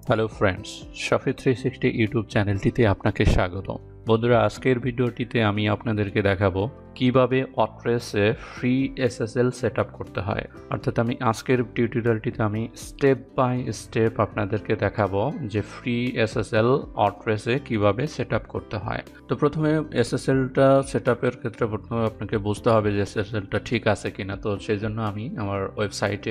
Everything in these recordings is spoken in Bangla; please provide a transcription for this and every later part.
হ্যালো ফ্রেন্ডস, শফি 360 ইউটিউব চ্যানেলটিতে আপনাকে স্বাগতম। বন্ধুরা, আজকের ভিডিওটিতে আমি আপনাদেরকে দেখাবো কিভাবে ওয়ার্ডপ্রেসে ফ্রি এসএসএল সেটআপ করতে হয়। অর্থাৎ আমি আজকের টিউটোরিয়ালটিতে আমি স্টেপ বাই স্টেপ আপনাদেরকে দেখাবো যে ফ্রি এসএসএল ওয়ার্ডপ্রেসে কিভাবে সেটআপ করতে হয়। তো প্রথমে এসএসএলটা সেটআপের ক্ষেত্রে প্রথমে আপনাকে বুঝতে হবে যে এসএসএলটা ঠিক আছে কিনা। তো সেই জন্য আমি আমার ওয়েবসাইটে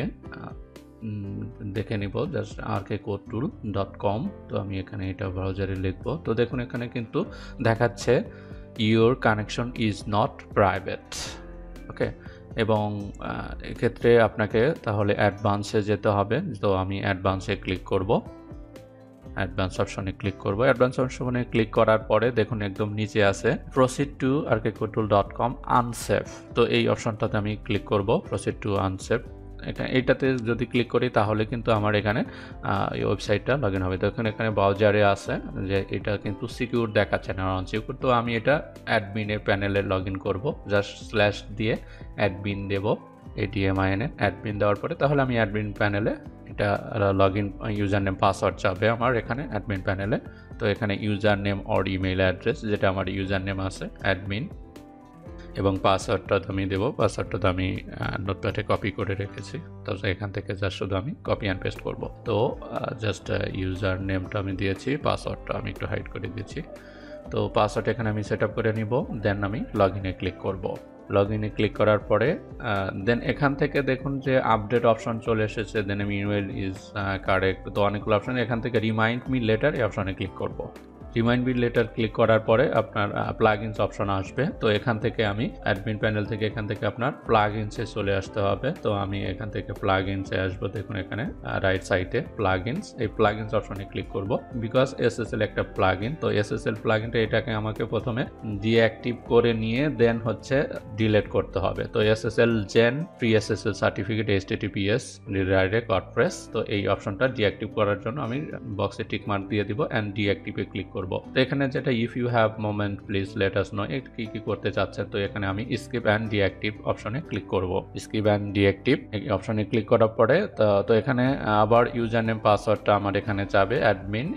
দেখে নিব জাস্ট rkcodetool.com। তো আমি এখানে এটা ব্রাউজারে লিখবো। তো দেখুন এখানে কিন্তু দেখাচ্ছে your connection is not private, okay. এবং এক্ষেত্রে আপনাকে তাহলে অ্যাডভান্সে যেতে হবে। তো আমি অ্যাডভান্সে ক্লিক করব, অ্যাডভান্স অপশনে ক্লিক করব। অ্যাডভান্স অপশনে ক্লিক করার পরে দেখুন একদম নিচে আছে প্রসিড টু rkcodetool.com আনসেফ। তো এই অপশনটাতে আমি ক্লিক করব, প্রসিড টু আনসেফ। এইটাতে যদি ক্লিক করি তাহলে কিন্তু আমার এখানে এই ওয়েবসাইটটা লগ ইন হবে। তো এখানে ব্রাউজারে আছে যে এটা কিন্তু সিকিউর দেখাচ্ছে না, আনসিকিউর। তো আমি এটা অ্যাডমিনের প্যানেলে লগ ইন করবো, জাস্ট স্ল্যাশ দিয়ে অ্যাডমিন দেব, ADMIN অ্যাডমিন দেওয়ার পরে তাহলে আমি অ্যাডমিন প্যানেলে এটা log in user name password চাবে আমার এখানে অ্যাডমিন প্যানেলে। তো এখানে user name or email address, যেটা আমার ইউজার নেম আছে অ্যাডমিন, এবং পাসওয়ার্ডটা আমি দেবো। পাসওয়ার্ডটা তো আমি নোটপ্যাডে কপি করে রেখেছি। তো এখান থেকে জাস্ট শুধু আমি কপি অ্যান্ড পেস্ট করব। তো জাস্ট ইউজার নেমটা আমি দিয়েছি, পাসওয়ার্ডটা আমি একটু হাইড করে দিয়েছি। তো পাসওয়ার্ড এখানে আমি সেট আপ করে নিব, দেন আমি লগ ইনে ক্লিক করব। লগ ইনে ক্লিক করার পরে দেন এখান থেকে দেখুন যে আপডেট অপশন চলে এসেছে। দেন আমি ইমেল ইজ কারেক্ট, তো অনেকগুলো অপশন। এখান থেকে রিমাইন্ড মি লেটার এই অপশনে ক্লিক করব। রিমাইন্ড মি লেটার ক্লিক করার পরে আপনার প্লাগইনস অপশন আসবে। তো এখান থেকে আমি অ্যাডমিন প্যানেল থেকে এখান থেকে আপনার প্লাগইনসে চলে আসতে হবে। তো আমি এখান থেকে প্লাগইনসে আসবো। দেখুন এখানে রাইট সাইডে প্লাগইনস, এই প্লাগইনস অপশনে ক্লিক করব। বিকজ এসএসএল একটা প্লাগইন, তো এসএসএল প্লাগইনটা এটাকে আমাকে প্রথমে ডিঅ্যাক্টিভ করে নিয়ে দেন হচ্ছে ডিলিট করতে হবে। তো SSL zen free SSL certificate HTTPS direct WordPress, তো এই অপশনটা ডিঅ্যাক্টিভ করার জন্য আমি বক্সে টিক মার্ক দিয়ে দিব অ্যান্ড ডিঅ্যাক্টিভে ক্লিক করব। তো এখানে যেটা if you have moment please let us know, কি করতে চাচ্ছেন। তো এখানে আমি স্কিপ অ্যান্ড ডিঅ্যাক্টিভ অপশনে ক্লিক করব। স্কিপ অ্যান্ড ডিঅ্যাক্টিভ এই অপশনে ক্লিক করার পরে তো এখানে আবার ইউজার নেম পাসওয়ার্ডটা আমার এখানে চাবে অ্যাডমিন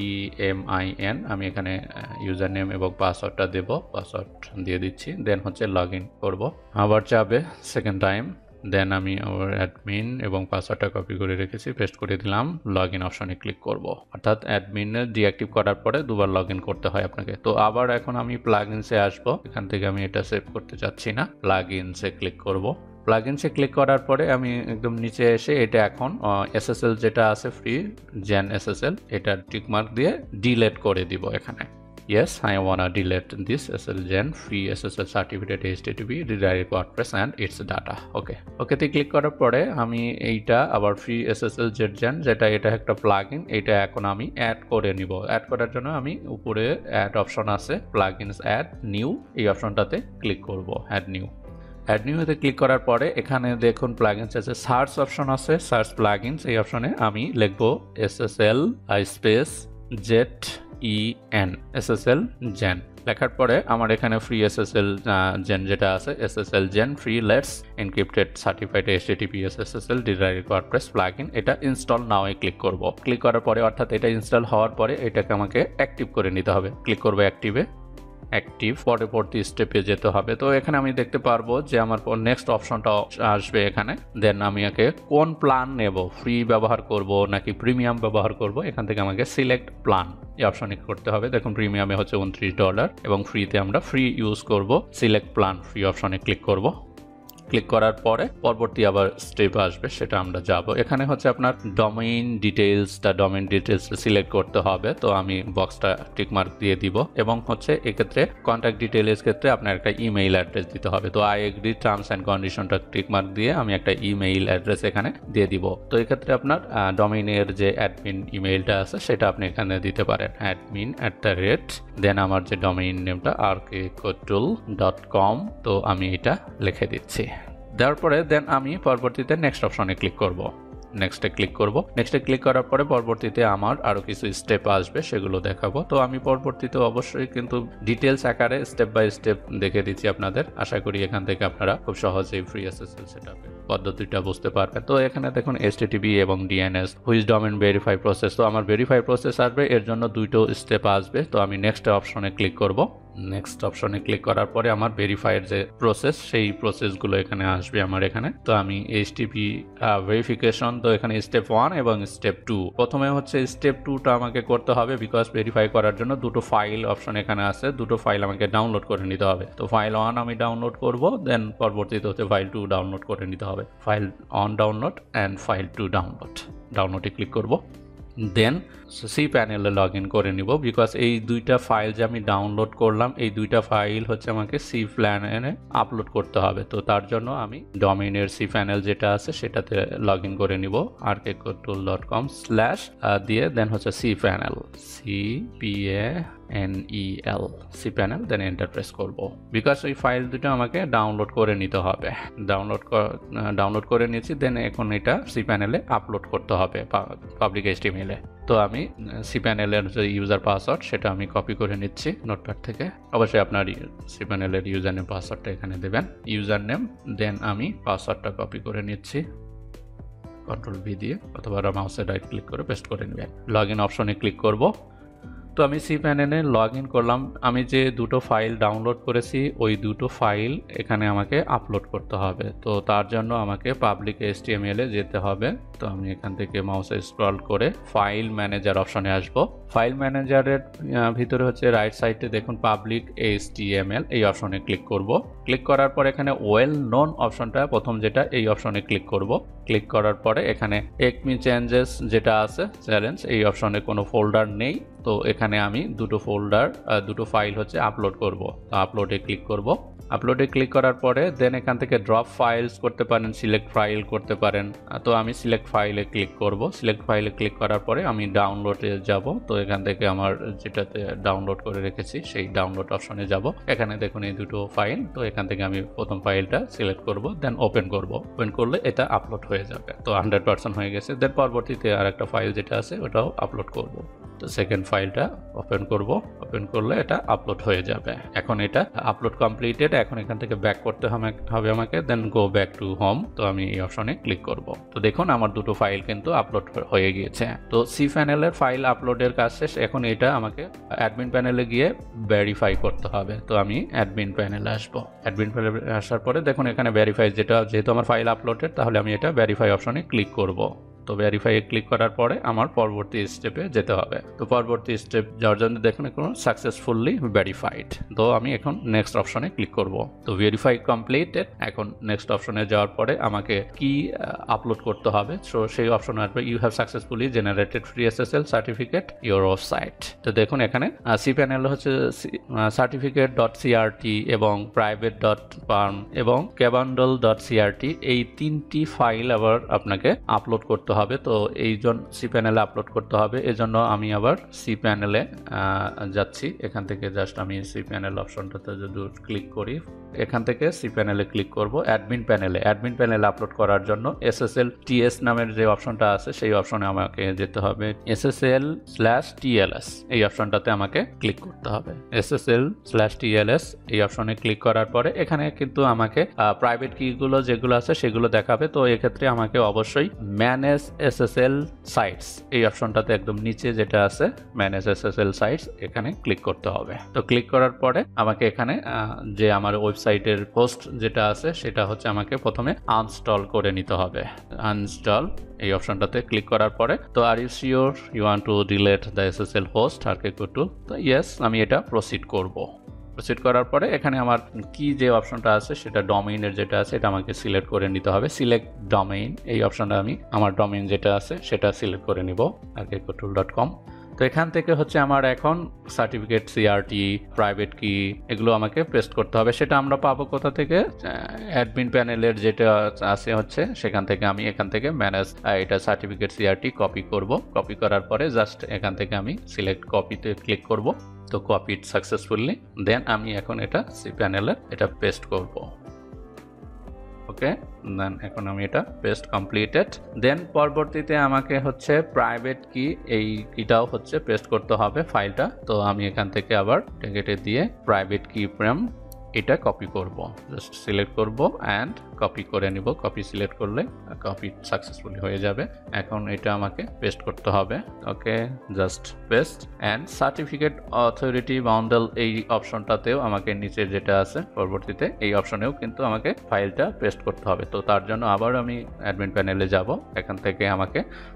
ADMIN। আমি এখানে ইউজার নেম এবং পাসওয়ার্ডটা দেব, পাসওয়ার্ড দিয়ে দিচ্ছি। দেন হচ্ছে লগ ইন করবো, আবার চাবে সেকেন্ড টাইম। দেন আমি আমার অ্যাডমিন এবং পাসওয়ার্ডটা কপি করে রেখেছি, পেস্ট করে দিলাম, লগ ইন অপশনে ক্লিক করব। অর্থাৎ অ্যাডমিনে ডিঅ্যাক্টিভ করার পরে দুবার লগ ইন করতে হয় আপনাকে। তো আবার এখন আমি প্লাগইনসে আসবো। এখান থেকে আমি এটা সেভ করতে চাচ্ছি না, প্লাগইনসে ক্লিক করব। প্লাগইনসে ক্লিক করার পরে আমি একদম নিচে এসে এটা এখন এসএসএল যেটা আছে ফ্রি জেন এসএসএল, এটা টিকমার্ক দিয়ে ডিলিট করে দিব এখানে। Yes, I wanna delete this SSL Gen free SSL certificate HTTP redirect WordPress and its data. ওকে তে ক্লিক করার পরে আমি এইটা আবার ফ্রি SSL Gen যেটা এটা একটা প্লাগইন, এটা এখন আমি অ্যাড করে নিব। অ্যাড করার জন্য আমি উপরে অ্যাড অপশন আছে প্লাগইনস অ্যাড নিউ, এই অপশনটাতে ক্লিক করব, অ্যাড নিউতে ক্লিক করার পরে এখানে দেখুন প্লাগইনস আছে, সার্চ অপশন আছে, সার্চ প্লাগইনস। এই অপশনে আমি লিখব SSL space ZEN SSL Gen। লেখার পরে আমার এখানে ফ্রি SSL Gen যেটা আছে SSL Gen free let's encrypted certified HTTPS SSL direct WordPress plugin, এটা ইনস্টল নাও এ ক্লিক করব। ক্লিক করার পরে অর্থাৎ এটা ইনস্টল হওয়ার পরে এটাকে আমাকে অ্যাক্টিভ করে নিতে হবে। ক্লিক করব অ্যাক্টিভ, পরবর্তী স্টেপে যেতে হবে। তো এখানে আমি দেখতে পারবো যে আমার নেক্সট অপশনটা আসবে এখানে। দেন আমি একে কোন প্ল্যান নেব, ফ্রি ব্যবহার করব নাকি প্রিমিয়াম ব্যবহার করব, এখান থেকে আমাকে সিলেক্ট প্ল্যান এই অপশনে করতে হবে। দেখুন প্রিমিয়ামে হচ্ছে $29 এবং ফ্রিতে আমরা ফ্রি ইউজ করব। সিলেক্ট প্ল্যান ফ্রি অপশনে ক্লিক করব। ক্লিক করার পরে পরবর্তী আবার স্টেপ আসবে, সেটা আমরা যাব। এখানে হচ্ছে আপনার ডোমেইন ডিটেইলস সিলেক্ট করতে হবে। তো আমি বক্সটা টিকমার্ক দিয়ে দিব এবং হচ্ছে এক্ষেত্রে কন্ট্যাক্ট ডিটেইলস ক্ষেত্রে আপনার একটা ইমেইল অ্যাড্রেস দিতে হবে। তো আই এগ্রি টার্মস অ্যান্ড কন্ডিশনটা টিকমার্ক দিয়ে আমি একটা ইমেইল অ্যাড্রেস এখানে দিয়ে দিব। তো এক্ষেত্রে আপনার ডোমেইনের যে অ্যাডমিন ইমেইলটা আছে সেটা আপনি এখানে দিতে পারেন, admin@, দেন আমার যে ডোমেইন নেমটা rkcodetool.com। তো আমি এটা লিখে দিচ্ছি। দেওয়ার পরে দেন আমি পরবর্তীতে নেক্সট অপশনে ক্লিক করব। নেক্সটে ক্লিক করব। নেক্সটে ক্লিক করার পরে পরবর্তীতে আমার আরো কিছু স্টেপ আসবে, সেগুলো দেখাবো। তো আমি পরবর্তীতে অবশ্যই কিন্তু ডিটেলস আকারে স্টেপ বাই স্টেপ দেখে দিচ্ছি আপনাদের। আশা করি এখান থেকে আপনারা খুব সহজেই ফ্রি এসএসএল সেটআপের পদ্ধতিটা বুঝতে পারবেন। তো এখানে দেখুন HTTP এবং DNS which domain verify process. তো আমার ভেরিফাই প্রসেস আসবে, এর জন্য দুটো স্টেপ আসবে। তো আমি নেক্সট অপশনে ক্লিক করব। নেক্সট অপশনে ক্লিক করার পরে আমার ভেরিফাইয়ের যে প্রসেস, সেই প্রসেসগুলো এখানে আসবে আমার এখানে। তো আমি HTTP ভেরিফিকেশন, তো এখানে স্টেপ 1 এবং স্টেপ 2। প্রথমে হচ্ছে স্টেপ 2টা আমাকে করতে হবে, বিকজ ভেরিফাই করার জন্য দুটো ফাইল অপশন এখানে আছে, দুটো ফাইল আমাকে ডাউনলোড করে নিতে হবে। তো ফাইল 1 আমি ডাউনলোড করব, দেন পরবর্তীতে হচ্ছে ফাইল 2 ডাউনলোড করে নিতে হবে। File 1 download and file 2 download. ডাউনলোডে ক্লিক করব, দেন সি প্যানেলে লগ ইন করে নিব, বিকজ এই দুইটা ফাইল যে আমি ডাউনলোড করলাম, এই দুইটা ফাইল হচ্ছে আমাকে সি প্যানেলে আপলোড করতে হবে। তো তার জন্য আমি ডোমেইনের সি প্যানেল যেটা আছে সেটাতে লগ ইন করে নিব, rkcodetool.com/ দিয়ে দেন হচ্ছে C panel, CPANEL C panel, then enter press করব, বিকজ ওই ফাইল দুটো আমাকে ডাউনলোড করে নিতে হবে। ডাউনলোড করে নিয়েছি, দেন এখন এটা সি প্যানেলে আপলোড করতে হবে পাবলিক HTML-এ। তো আমি সি প্যানেলের যে ইউজার পাসওয়ার্ড সেটা আমি কপি করে নিচ্ছি নোটপ্যাড থেকে। অবশ্যই আপনার সি প্যানেলের ইউজার নেম পাসওয়ার্ডটা এখানে দেবেন, ইউজার নেম, দেন আমি পাসওয়ার্ডটা কপি করে নিচ্ছি Ctrl+V দিয়ে, অথবা মাউসে রাইট ক্লিক করে পেস্ট করে নেবেন। লগ ইন অপশনে ক্লিক করব। তো আমি সি প্যানেলে লগ ইন করলাম। আমি যে দুটো ফাইল ডাউনলোড করেছি ওই দুটো ফাইল এখানে আমাকে আপলোড করতে হবে। তো তার জন্য আমাকে পাবলিক HTML-এ যেতে হবে। তো আমি এখান থেকে মাউসে স্ক্রল করে ফাইল ম্যানেজার অপশনে আসব। ফাইল ম্যানেজারের ভিতরে হচ্ছে রাইট সাইডে দেখুন পাবলিক HTML, এই অপশনে ক্লিক করব। ক্লিক করার পর এখানে ওয়েল নোন অপশনটা প্রথম যেটা, এই অপশনে ক্লিক করব। ক্লিক করার পরে এখানে একমি চেঞ্জেস যেটা আছে চ্যালেঞ্জ, এই অপশনে কোনো ফোল্ডার নেই। তো এখানে আমি দুটো ফাইল হচ্ছে আপলোড করব। তো আপলোডে ক্লিক করব। আপলোডে ক্লিক করার পরে দেন এখান থেকে ড্রপ ফাইলস করতে পারেন, সিলেক্ট ফাইল করতে পারেন। তো আমি সিলেক্ট ফাইলে ক্লিক করব। সিলেক্ট ফাইলে ক্লিক করার পরে আমি ডাউনলোডে যাব। তো এখান থেকে আমার যেটাতে ডাউনলোড করে রেখেছি সেই ডাউনলোড অপশনে যাব। এখানে দেখুন এই দুটো ফাইল। তো এখান থেকে আমি প্রথম ফাইলটা সিলেক্ট করব, দেন ওপেন করব। ওপেন করলে এটা আপলোড হয়ে যাবে। তো 100% হয়ে গেছে। দেন পরবর্তীতে আর একটা ফাইল যেটা আছে ওটাও আপলোড করব। তো সেকেন্ড ফাইলটা ওপেন করব। ওপেন করলে এটা আপলোড হয়ে যাবে। এখন এটা আপলোড কমপ্লিটেড। এখন এখান থেকে ব্যাক করতে হবে আমাকে, then go back to home. তো আমি এই অপশনে ক্লিক করব। তো দেখুন আমার দুটো ফাইল কিন্তু আপলোড হয়ে গিয়েছে। তো সি প্যানেলের ফাইল আপলোডের কাজ শেষ। এখন এটা আমাকে অ্যাডমিন প্যানেলে গিয়ে ভেরিফাই করতে হবে। তো আমি অ্যাডমিন প্যানেলে আসবো। অ্যাডমিন প্যানেলে আসার পরে দেখুন এখানে ভেরিফাই, যেহেতু আমার ফাইল আপলোডেড, তাহলে আমি এটা ভেরিফাই অপশনে ক্লিক করব। তো ভেরিফাই ক্লিক করার পরে আমার পরবর্তী স্টেপে যেতে হবে। তো পরবর্তী স্টেপ যাওয়ার জন্য দেখুন এখন সাকসেসফুলি ভেরিফাইড। তো আমি এখন নেক্সট অপশনে ক্লিক করব। তো ভেরিফাই কমপ্লিটেড। এখন নেক্সট অপশনে যাওয়ার পরে আমাকে কি আপলোড করতে হবে, সো সেই অপশন আসবে you have successfully generated free SSL certificate your website. তো দেখুন এখানে সি প্যানেল হচ্ছে certificate.crt এবং private.perm এবং cabandle.crt, এই তিনটি ফাইল আবার আপনাকে আপলোড করতে হবে। তো এই জন্য সি প্যানেলে আপলোড করতে হবে, এজন্য আমি আবার সি প্যানেলে যাচ্ছি। এখান থেকে জাস্ট আমি সি প্যানেল অপশনটাতে যদি ক্লিক করি, এখান থেকে সি প্যানেলে ক্লিক করব। অ্যাডমিন প্যানেলে আপলোড করার জন্য SSL-TS নামের যে অপশনটা আছে সেই অপশনে আমাকে যেতে হবে। SSL/TLS এই অপশনটাতে আমাকে ক্লিক করতে হবে। SSL/TLS এই অপশনে ক্লিক করার পরে এখানে কিন্তু আমাকে প্রাইভেট কিগুলো যেগুলো আছে সেগুলো দেখাবে। তো এক্ষেত্রে আমাকে অবশ্যই ম্যানেজ SSL সাইটস এই অপশনটাতে একদম নিচে যেটা আছে ম্যানেজ SSL সাইটস, এখানে ক্লিক করতে হবে। তো ক্লিক করার পরে আমাকে এখানে যে আমার ওয়েবসাইটের হোস্ট যেটা আছে সেটা হচ্ছে আমাকে প্রথমে আনস্টল করে নিতে হবে। আনস্টল এই অপশনটাতে ক্লিক করার পরে, তো are you sure you want to delete the SSL host rkcodetool? তো ইয়েস, আমি এটা প্রসিড করব। প্রসিড করার পরে এখানে আমার কি যে অপশনটা আছে সেটা ডোমেইনের যেটা আছে এটা আমাকে সিলেক্ট করে নিতে হবে। সিলেক্ট ডোমেইন এই অপশনটা আমি আমার ডোমেইন যেটা আছে সেটা সিলেক্ট করে নিব, rkcodetool.com। তো এখান থেকে হচ্ছে আমার এখন সার্টিফিকেট, CRT, প্রাইভেট কি এগুলো আমাকে পেস্ট করতে হবে। সেটা আমরা পাবো কোথা থেকে? অ্যাডমিন প্যানেলের যেটা আছে হচ্ছে সেখান থেকে আমি এখান থেকে ম্যানেজ এটা সার্টিফিকেট, CRT কপি করব। কপি করার পরে জাস্ট এখান থেকে আমি সিলেক্ট কপিতে ক্লিক করব। তো কপিড সাকসেসফুলি। দেন আমি এখন এটা সি প্যানেলে এটা পেস্ট করব। ওকে, দেন এখন আমি এটা পেস্ট কমপ্লিটেড। দেন পরবর্তীতে আমাকে হচ্ছে প্রাইভেট কি, এই কিটাও হচ্ছে পেস্ট করতে হবে ফাইলটা। তো আমি এখান থেকে আবার কেটে দিয়ে প্রাইভেট কি ফ্রেম এটা কপি করব, জাস্ট সিলেক্ট করব অ্যান্ড কপি করে নিব। কপি সিলেক্ট করলে কপি সাকসেসফুলি হয়ে যাবে। এখন এটা আমাকে পেস্ট করতে হবে। Okay, just paste and certificate authority bundle এই অপশনটাতেও আমাকে নিচে যেটা আছে পরবর্তীতে এই অপশনেও কিন্তু আমাকে ফাইলটা পেস্ট করতে হবে। তো তার জন্য আবার আমি অ্যাডমিন প্যানেলে যাব। এখান থেকে আমাকে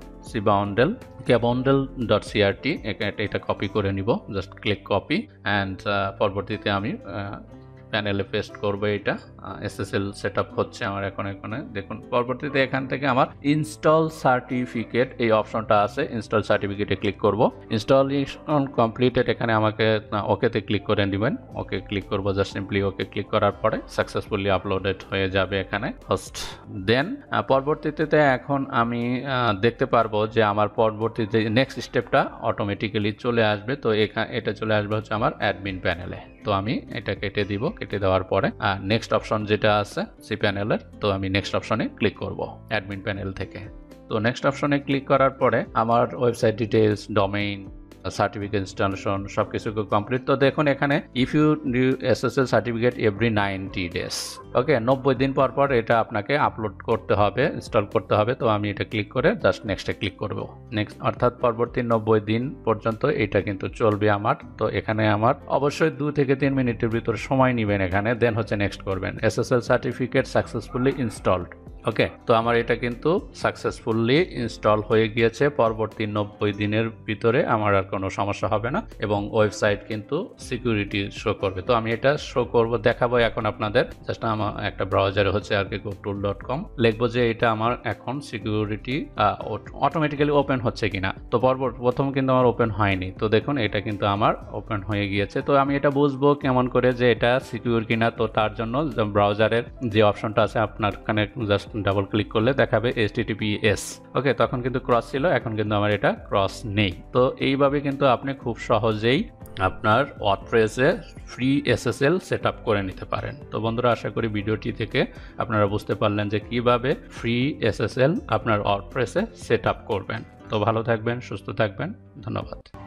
kboundel.crt এটা কপি করে নিব, জাস্ট ক্লিক কপি অ্যান্ড পরবর্তীতে আমি প্যানেলে পেস্ট করব। এটা এসএসএল সেটআপ হচ্ছে আমার এখানে দেখুন। পরবর্তীতে এখান থেকে আমার ইনস্টল সার্টিফিকেট এই অপশনটা আছে, ইনস্টল সার্টিফিকেটে ক্লিক করব। ইনস্টলেশন কমপ্লিটেড, এখানে আমাকে ওকেতে ক্লিক করে নেবেন। ওকে ক্লিক করব, জাস্ট সিম্পলি ওকে ক্লিক করার পরে সাকসেসফুলি আপলোডেড হয়ে যাবে এখানে হোস্ট। দেন পরবর্তীতে এখন আমি দেখতে পারবো যে আমার পরবর্তীতে নেক্সট স্টেপটা অটোমেটিক্যালি চলে আসবে। তো এটা চলে আসবে হচ্ছে আমার অ্যাডমিন প্যানেলে। তো আমি এটা কেটে দিব, কেটে দেওয়ার পরে নেক্সট অপশন যেটা আছে সি প্যানেলের, তো আমি নেক্সট অপশনে ক্লিক করব অ্যাডমিন প্যানেল থেকে। তো নেক্সট অপশনে ক্লিক করার পরে আমার website details, domain, certificate installation সবকিছু কমপ্লিট। তো দেখুন এখানে if you new SSL certificate every 90 days, okay 90 দিন পর পর এটা আপনাকে আপলোড করতে হবে, ইনস্টল করতে হবে। তো আমি এটা ক্লিক করে জাস্ট নেক্সটে ক্লিক করব। নেক্সট অর্থাৎ পরবর্তী 90 দিন পর্যন্ত এটা কিন্তু চলবে আমার। তো এখানে আমার অবশ্যই 2 থেকে 3 মিনিটের ভিতর সময় নেবেন এখানে। দেন হচ্ছে নেক্সট করবেন, SSL certificate successfully installed. Okay, তো আমার এটা কিন্তু সাকসেসফুলি ইনস্টল হয়ে গিয়েছে। পরবর্তী 90 দিনের ভিতরে আমার আর কোনো সমস্যা হবে না এবং ওয়েবসাইট কিন্তু সিকিউরিটি শো করবে। তো আমি এটা শো করব, দেখাবো এখন আপনাদের। জাস্ট আমার একটা ব্রাউজারে হচ্ছে archicodetool.com লিখবো যে এটা আমার এখন সিকিউরিটি অটোমেটিক্যালি ওপেন হচ্ছে কিনা। তো প্রথম কিন্তু আমার ওপেন হয়নি। তো দেখুন এটা কিন্তু আমার ওপেন হয়ে গিয়েছে। তো আমি এটা বুঝবো কেমন করে যে এটা সিকিউর কিনা। তো তার জন্য ব্রাউজারের যে অপশনটা আছে আপনার এখানে জাস্ট ডাবল ক্লিক করলে দেখাবে HTTPS। ওকে, তখন কিন্তু ক্রস ছিল, এখন কিন্তু আমার এটা ক্রস নেই। তো এইভাবে কিন্তু আপনি খুব সহজেই আপনার ওয়ার্ডপ্রেসে ফ্রি এসএসএল সেটআপ করে নিতে পারেন। তো বন্ধুরা, আশা করি ভিডিওটি থেকে আপনারা বুঝতে পারলেন যে কিভাবে ফ্রি এসএসএল আপনার ওয়ার্ডপ্রেসে সেটআপ করবেন। তো ভালো থাকবেন, সুস্থ থাকবেন, ধন্যবাদ।